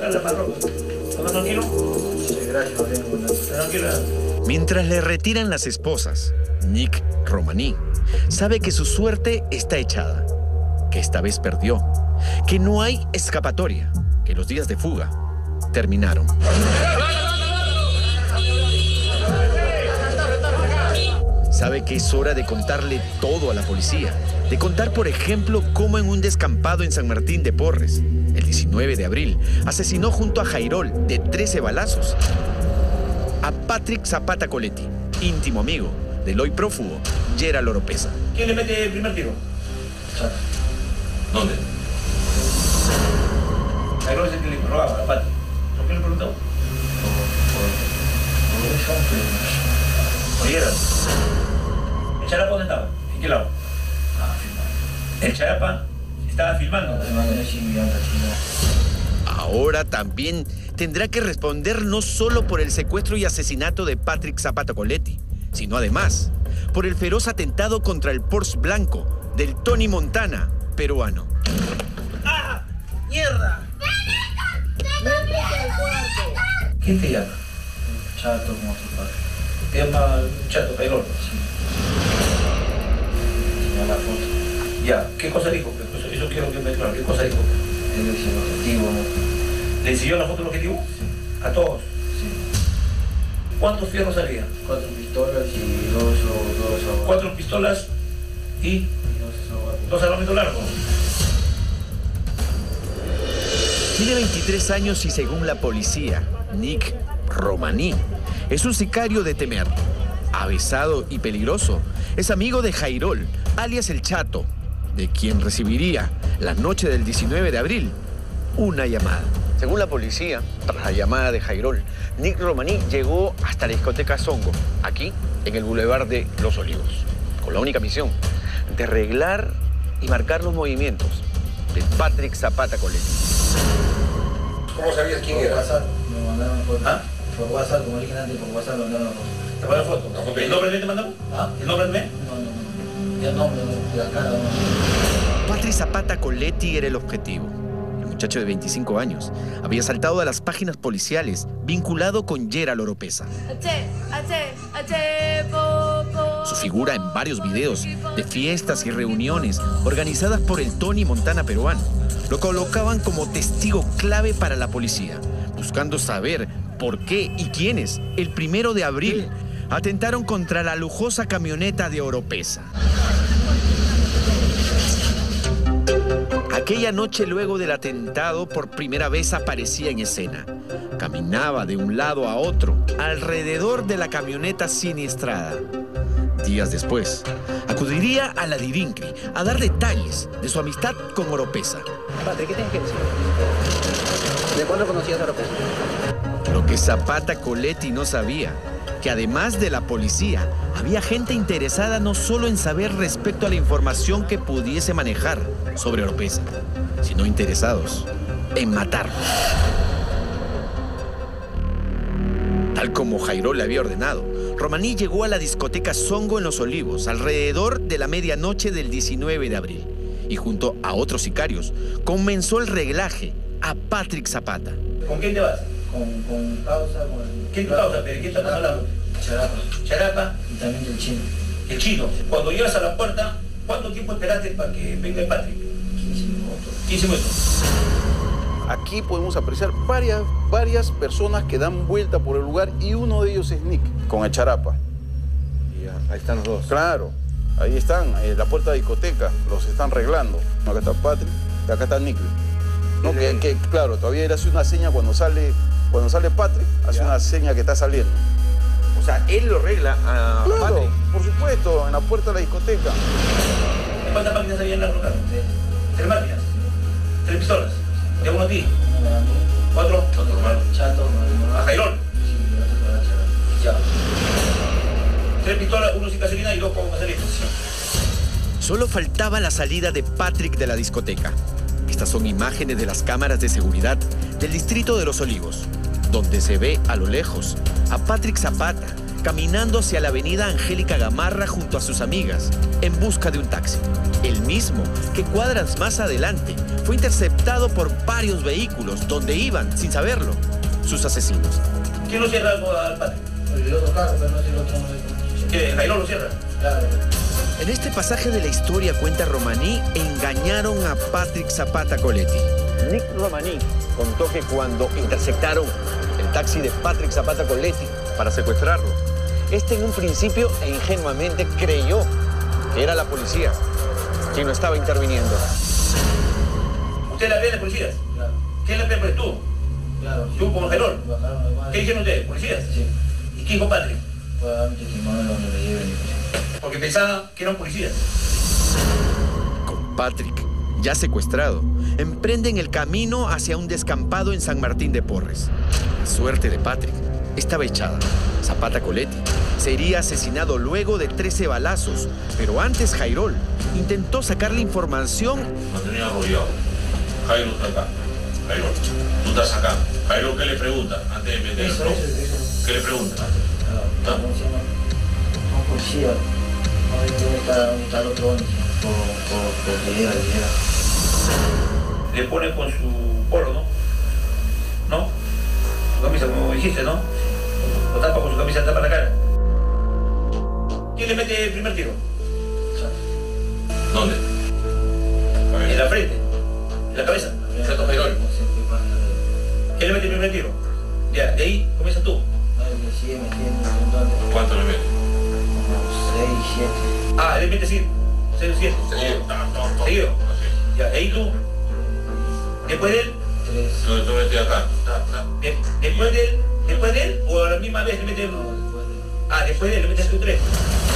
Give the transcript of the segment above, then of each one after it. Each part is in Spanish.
la parroquia. ¿Estás tranquilo? Sí, gracias. Tranquilo. Mientras le retiran las esposas, Nick Romaní sabe que su suerte está echada, que esta vez perdió, que no hay escapatoria, que los días de fuga terminaron. Sabe que es hora de contarle todo a la policía, de contar, por ejemplo, cómo en un descampado en San Martín de Porres, el 19 de abril, asesinó junto a Jairol de 13 balazos a Patrick Zapata Coletti, íntimo amigo del hoy prófugo Gerald Oropesa. ¿Quién le mete el primer tiro? Chato. ¿Dónde? Jairol es el que le robaba a Patrick. ¿Por qué le preguntó? Por eso, Oye, ¿el Charapa dónde estaba? ¿En qué lado? filmando. El Charapa estaba filmando. Ahora también tendrá que responder no solo por el secuestro y asesinato de Patrick Zapata Coletti, sino además por el feroz atentado contra el Porsche blanco del Tony Montana peruano. ¡Ah! ¡Mierda! ¡Métete al cuarto! ¿Quién te llama? Chato, como tu padre. Te llama Chato, Jairol. Sí. Tenía la foto. Ya, ¿qué cosa dijo? Eso quiero que me claro. ¿Qué cosa dijo? Él es el objetivo, ¿no? ¿Le enseñó la foto del objetivo? Sí. A todos. Sí. ¿Cuántos fierros había? 4 pistolas y 2 o 4 pistolas y 2 armamentos largos. Tiene 23 años y según la policía, Nick Romaní es un sicario de temer, avesado y peligroso. Es amigo de Jairol, alias El Chato, de quien recibiría la noche del 19 de abril una llamada. Según la policía, tras la llamada de Jairol, Nick Romaní llegó hasta la discoteca Zongo, aquí en el Boulevard de Los Olivos, con la única misión de arreglar y marcar los movimientos de Patrick Zapata Coletti. ¿Cómo sabías quién era? Por WhatsApp me mandaron foto. ¿Ah? Por WhatsApp, como dije antes, por WhatsApp me mandaron foto. ¿Te mandaron foto? ¿El nombre de él te mandaron? ¿Ah? ¿El nombre de él? No. Ya no, la cara no. Patrick Zapata Coletti era el objetivo. El muchacho de 25 años había saltado a las páginas policiales vinculado con Gerald Oropesa. Su figura en varios videos de fiestas y reuniones organizadas por el Tony Montana peruano lo colocaban como testigo clave para la policía, buscando saber por qué y quiénes el 1 de abril atentaron contra la lujosa camioneta de Oropesa. Aquella noche, luego del atentado, por primera vez aparecía en escena. Caminaba de un lado a otro, alrededor de la camioneta siniestrada. Días después, acudiría a la Dirincri a dar detalles de su amistad con Oropesa. Padre, ¿qué tienes que decir? ¿De cuándo conocías a Oropesa? Lo que Zapata Coletti no sabía, que además de la policía, había gente interesada no solo en saber respecto a la información que pudiese manejar sobre Oropesa, sino interesados en matarlo. Tal como Jairol le había ordenado, Romaní llegó a la discoteca Zongo en Los Olivos alrededor de la medianoche del 19 de abril y junto a otros sicarios comenzó el reglaje a Patrick Zapata. ¿Con quién te vas? Con causa, con... ¿Quién causa? ¿Pero quién estás hablando? Charapa. Charapa. Y también del chino. El chino. Cuando llegas a la puerta, ¿cuánto tiempo esperaste para que venga el Patrick? 15 minutos. 15 minutos. Aquí podemos apreciar varias personas que dan vuelta por el lugar y uno de ellos es Nick, con el Charapa. Ya, ahí están los dos. Claro, ahí están, en la puerta de discoteca, los están arreglando. Acá está Patrick y acá está Nick. No, que claro, todavía él hace una seña cuando sale Patrick, hace una seña que está saliendo. O sea, él lo arregla a Claro, Patrick. por supuesto, en la puerta de la discoteca. ¿Cuántas máquinas había en la ruta? 3 máquinas. 3 pistolas. ¿De uno a ti? Uno a mí. 4. Chato, ¿A Jairol? Sí, gracias para Charapa. Ya. 3 pistolas, 1 sin gasolina y 2 con gasolina. Solo faltaba la salida de Patrick de la discoteca. Estas son imágenes de las cámaras de seguridad del distrito de Los Olivos, donde se ve a lo lejos a Patrick Zapata caminando hacia la avenida Angélica Gamarra junto a sus amigas, en busca de un taxi. El mismo que cuadras más adelante fue interceptado por varios vehículos donde iban, sin saberlo, sus asesinos. ¿Quién lo cierra al Patrick? El otro carro, pero no es el otro. ¿Que Jairo lo cierra? Claro. En este pasaje de la historia, cuenta Romaní, engañaron a Patrick Zapata Coletti. Nick Romaní contó que cuando interceptaron el taxi de Patrick Zapata Coletti para secuestrarlo, este en un principio e ingenuamente creyó que era la policía quien lo estaba interviniendo. ¿Usted la ve de policías? Claro. ¿Quién la ve? ¿Tú? Claro. ¿Tú como Jairo? Bajaron los demás. ¿Qué dijeron ustedes? ¿Policías? Sí. ¿Y qué dijo Patrick? Fue a dar un testimonio donde me lleven. Porque pensaba que eran policías. Con Patrick, ya secuestrado, emprenden el camino hacia un descampado en San Martín de Porres. La suerte de Patrick estaba echada. Zapata Coletti sería asesinado luego de 13 balazos, pero antes Jairol intentó sacarle información. Lo tenía arrollado. Jairo está acá. Jairo, tú estás acá. Jairo, ¿qué le pregunta antes de meter el Eso. ¿Qué le pregunta? ¿Cómo se llama? Un policía. ¿Dónde está el otro? Porque llega. Le pone con su polo, ¿no? ¿No? Su camisa, como dijiste, ¿no? Lo tapa con su camisa, tapa la cara. ¿Quién le mete el primer tiro? ¿Dónde? En la frente. En la cabeza. Chato Jairol. ¿Quién le mete el primer tiro? Ya, de ahí comienzas tú. Me sigue metiendo un montón de... ¿Cuánto le mete? Como 6, 7. Ah, le mete 6 o 7. Seguido. Ya, ahí tú. Después de él. 3. Tú metes acá. Después de él, o a la misma vez le mete uno. Ah, después de él le metes tú 3.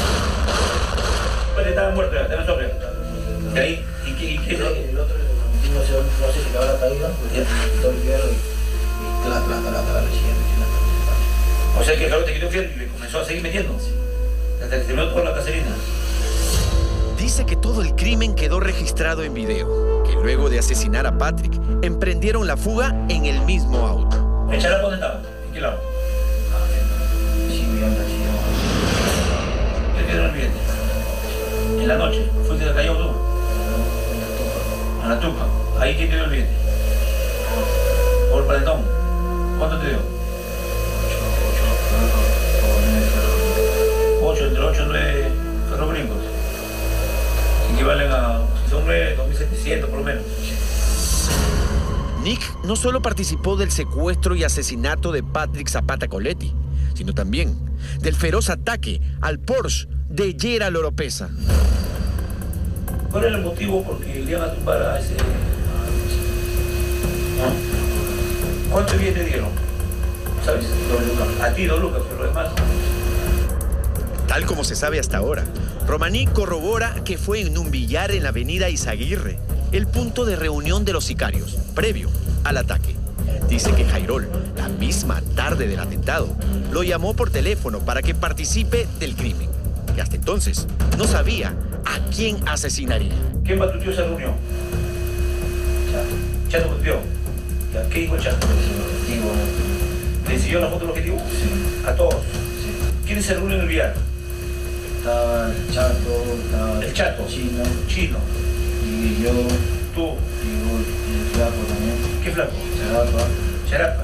Pues estaba muerto, estaba sobre. Y ahí, ¿y qué? El otro, no sé si le habrá caído, todo el fierro y la recién. O sea que el cabrón te quitó fiel y le comenzó a seguir metiendo. Hasta que se terminó por la caserina. Dice que todo el crimen quedó registrado en video, que luego de asesinar a Patrick, emprendieron la fuga en el mismo auto. ¿El charapo dónde estaba? ¿En qué lado? Sí, me anda así. ¿Qué quedó en el billete? En la noche. ¿Fuiste de Callao tú? A la tupa. Ahí quién te dio el billete. Por el palentón. ¿Cuánto te dio? 8, entre 8 y 9 ferrobrincos. Que equivalen a, si son 9, 2.700 por lo menos. Nick no solo participó del secuestro y asesinato de Patrick Zapata Coletti, sino también del feroz ataque al Porsche de Gerald Oropesa. ¿Cuál era el motivo por que le iban a tumbar a ese? ¿Cuánto billete dieron? ¿Sabes? 2 lucas. A ti 2 lucas, pero lo demás. Tal como se sabe hasta ahora, Romaní corrobora que fue en un billar en la avenida Izaguirre, el punto de reunión de los sicarios, previo al ataque. Dice que Jairol, la misma tarde del atentado, lo llamó por teléfono para que participe del crimen, que hasta entonces no sabía a quién asesinaría. ¿Quién batuteó esa reunión? Chato batuteó. Ya, ¿qué dijo el Chato? ¿Le siguió la foto del objetivo? Sí. A todos. Sí. ¿Quiénes se reúnen en el billar? Estaba el Chato, estaba El Chato. Chino. y yo, Tú. y el flaco también. ¿Qué flaco? Charapa. Charapa.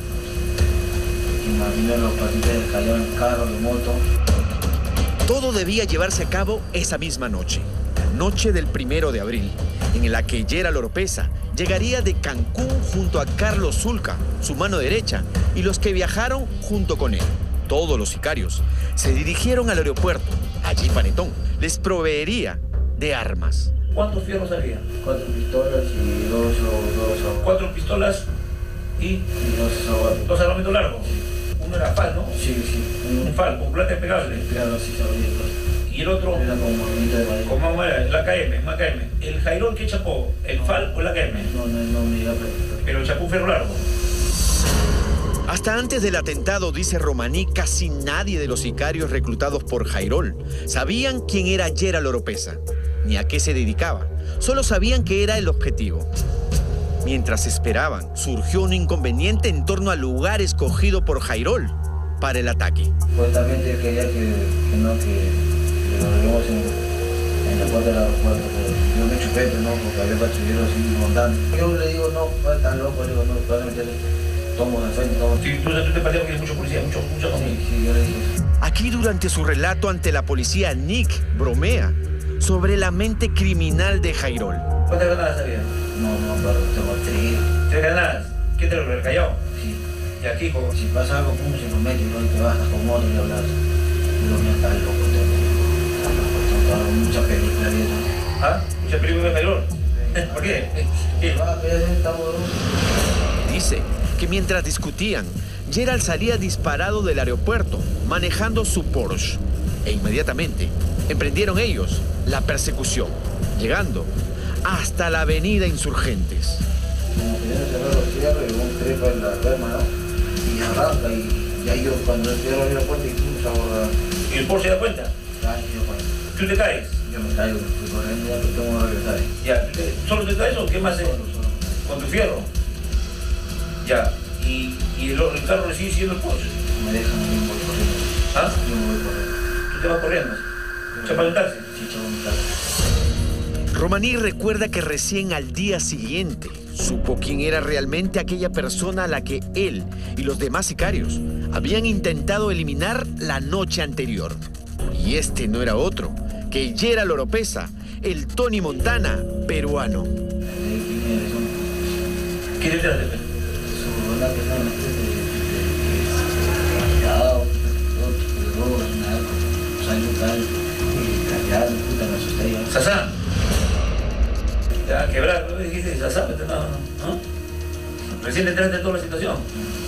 Y más bien los patitas cayeron en carro, de moto. Todo debía llevarse a cabo esa misma noche, la noche del 1 de abril, en la que Gerald Oropesa llegaría de Cancún junto a Carlos Zulca, su mano derecha, y los que viajaron junto con él. Todos los sicarios se dirigieron al aeropuerto. Allí Panetón les proveería de armas. ¿Cuántos fierros había? 4 pistolas y 2 4 pistolas y 2 armamentos largos. Uno era FAL, ¿no? Sí. Un FAL, con plata despegable. Claro, sí sabía. Y el otro, Era como movimiento de madera. con más madera, la AKM. ¿El Jairol qué chapó? ¿El FAL o la AKM? No me iba a Pero chapó un ferro largo. Hasta antes del atentado, dice Romaní, casi nadie de los sicarios reclutados por Jairol sabían quién era Gerald Oropesa, ni a qué se dedicaba. Solo sabían que era el objetivo. Mientras esperaban, surgió un inconveniente en torno al lugar escogido por Jairol para el ataque. Supuestamente quería que lo llevemos en la puerta del aeropuerto, pero yo me chupé, ¿no? Porque había patrulleros así rondando. Yo le digo, no, estás loco, le digo, no, probablemente tomo de frente, tomo. Sí, tú te pareces porque hay mucho policía, mucho. Sí, yo le dije eso. Aquí, durante su relato ante la policía, Nick bromea sobre la mente criminal de Jairol. ¿Cuántas granadas había? No, pero tengo 3. 3 granadas. ¿Qué te lo callado? Sí. Y aquí, como... Si pasa algo, pum, se lo mete, ¿no? Y te vas con otro y hablas. Pero mira, está loco, tengo muchas películas y eso. ¿Ah? ¿Muchas películas de Jairol? ¿Por qué? Dice que mientras discutían, Gerald salía disparado del aeropuerto, manejando su Porsche. E inmediatamente emprendieron ellos la persecución, llegando hasta la avenida Insurgentes. Como que yo cerré los cierres y un trepa en la rema, ¿no? Y arranca y ahí yo cuando cierro la puerta y pum, se aborda. ¿Y el Porsche se da cuenta? Ah, yo cuando. ¿Tú te caes? Yo me caigo, estoy corriendo, ya que tengo que regresar. Ya, ¿solo te caes o qué más haces? Solo. ¿Con tu fierro? Ya, y el carro le sigue siguiendo el Porsche. Me dejan y me voy corriendo. ¿Ah? Yo me voy corriendo. ¿Tú te vas corriendo? ¿Chapa un taxi? Sí, chavo, un taxi. Romaní recuerda que recién al día siguiente supo quién era realmente aquella persona a la que él y los demás sicarios habían intentado eliminar la noche anterior. Y este no era otro que Gerald Oropesa, el Tony Montana peruano. ¿Qué te traes? Una persona Sasá. Ya, quebrar, ¿no? Dijiste Sasá, ¿no? Recién entraste en toda la situación.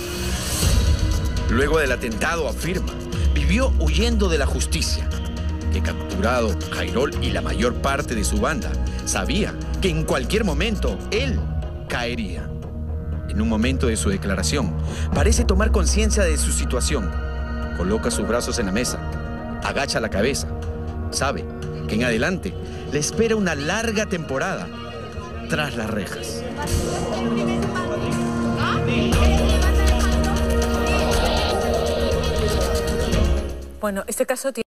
Luego del atentado, afirma, vivió huyendo de la justicia. Que capturado, Jairol y la mayor parte de su banda sabía que en cualquier momento él caería. En un momento de su declaración, parece tomar conciencia de su situación. Coloca sus brazos en la mesa, agacha la cabeza. Sabe que en adelante le espera una larga temporada tras las rejas. Bueno, este caso tiene...